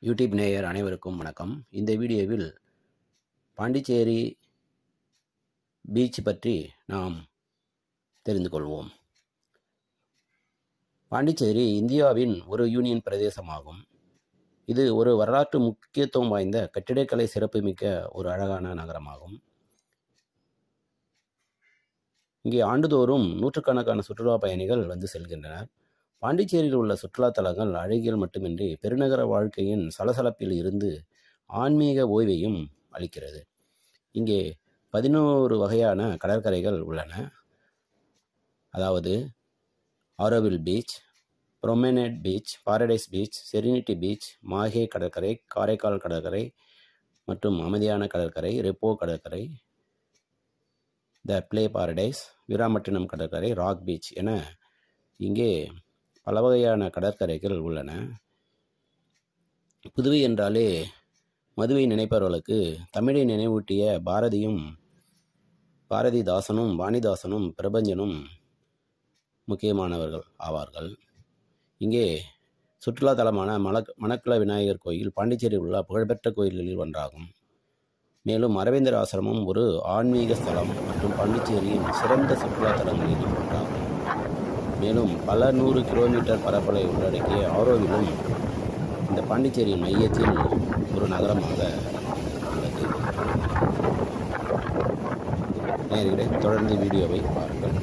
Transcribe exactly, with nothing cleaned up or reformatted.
YouTube நேயர் அனைவருக்கும் வணக்கம். இந்த வீடியோவில் பாண்டிச்சேரி பீச் பற்றி நாம் தெரிந்து கொள்வோம். பாண்டிச்சேரி இந்தியாவின் ஒரு யூனியன் பிரதேசமாகும். இது ஒரு வரலாற்று முக்கியத்துவம் வாய்ந்த கட்டிடக்கலை சிறப்புமிக்க ஒரு அழகான நகரமாகும். இங்கே ஆண்டுதோறும் நூற்றுக்கணக்கான சுற்றுலா பயணிகள் வந்து செல்கின்றனர். பாண்டிச்சேரியில் உள்ள சுற்றுலா தலங்கள் அழகியல் மட்டுமின்றி பெருநகர வாழ்க்கையின் சலசலப்பில் இருந்து ஆன்மீக ஓய்வையும் அளிக்கிறது. இங்கே பதினோரு வகையான கடற்கரைகள் உள்ளன. அதாவது Auroville beach, promenade beach, paradise beach, serenity beach, Mahe கடற்கரை, காரைக்கால் கடற்கரை மற்றும் அமைதியான கடற்கரை, ரெப்போ கடற்கரை, த பிளே பாரடைஸ், வீராம்பட்டினம் கடற்கரை, ராக் பீச் என இங்கே பல வகையான கடற்கரைகள் உள்ளன. புதுவை என்றாலே மதுவை நினைப்பவர்களுக்கு தமிழை நினைவூட்டிய பாரதியும் பாரதிதாசனும் வாணிதாசனும் பிரபஞ்சனும் முக்கியமானவர்கள் ஆவார்கள். இங்கே சுற்றுலா தலமான மலக் மணக்குள விநாயகர் கோயில் பாண்டிச்சேரியில் உள்ள புகழ்பெற்ற கோயில்களில் ஒன்றாகும். மேலும் அரவிந்தர் ஆசிரமம் ஒரு ஆன்மீக ஸ்தலம் மற்றும் பாண்டிச்சேரியின் சிறந்த சுற்றுலா தலங்களில் ஒன்றாகும். மேலும் பல நூறு கிலோமீட்டர் பரப்பளவை உள்ளடக்கிய ஆரோவிலும் இந்த பாண்டிச்சேரியின் மையத்தில் ஒரு நகரமாக உள்ளது. நேயர்களே, தொடர்ந்து வீடியோவை பாருங்கள்.